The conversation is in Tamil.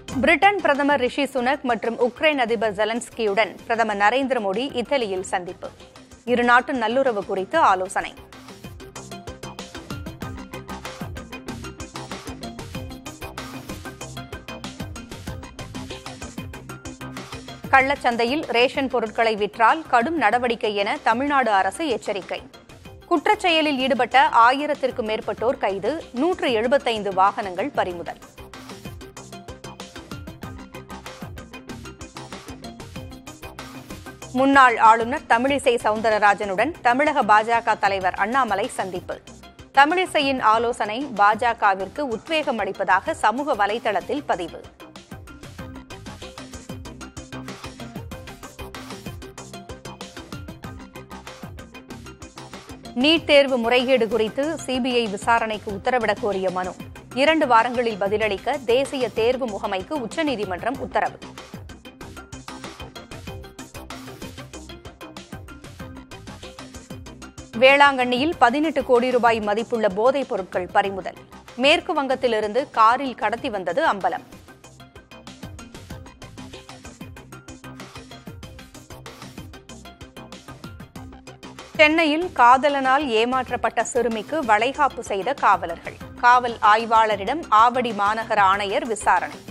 பிரிட்டன் பிரதமர் ரிஷி சுனக் மற்றும் உக்ரைன் அதிபர் ஜெலன்ஸ்கியுடன் பிரதமர் நரேந்திர மோடி இத்தாலியில் சந்திப்பு. இரு நாட்டு நல்லுறவு குறித்து ஆலோசனை. கள்ளச்சந்தையில் ரேஷன் பொருட்களை விற்றால் கடும் நடவடிக்கை என தமிழ்நாடு அரசு எச்சரிக்கை. குற்றச்செயலில் ஈடுபட்ட 1000க்கும் மேற்பட்டோர் கைது, 175 வாகனங்கள் பறிமுதல். முன்னாள் ஆளுநர் தமிழிசை சவுந்தரராஜனுடன் தமிழக பாஜக தலைவர் அண்ணாமலை சந்திப்பு. தமிழிசையின் ஆலோசனை பாஜகவிற்கு உத்வேகம் அளிப்பதாக சமூக வலைதளத்தில் பதிவு. நீட் தேர்வு முறைகேடு குறித்து சிபிஐ விசாரணைக்கு உத்தரவிடக் கோரிய மனு 2 வாரங்களில் பதிலளிக்க தேசிய தேர்வு முகமைக்கு உச்சநீதிமன்றம் உத்தரவு. வேளாங்கண்ணியில் 18 கோடி ரூபாய் மதிப்புள்ள போதைப் பொருட்கள் பறிமுதல். மேற்கு வங்கத்திலிருந்து காரில் கடத்தி வந்தது அம்பலம். சென்னையில் காதலனால் ஏமாற்றப்பட்ட சிறுமிக்கு வளைகாப்பு செய்த காவலர்கள். காவல் ஆய்வாளரிடம் ஆவடி மாநகர ஆணையர் விசாரணை.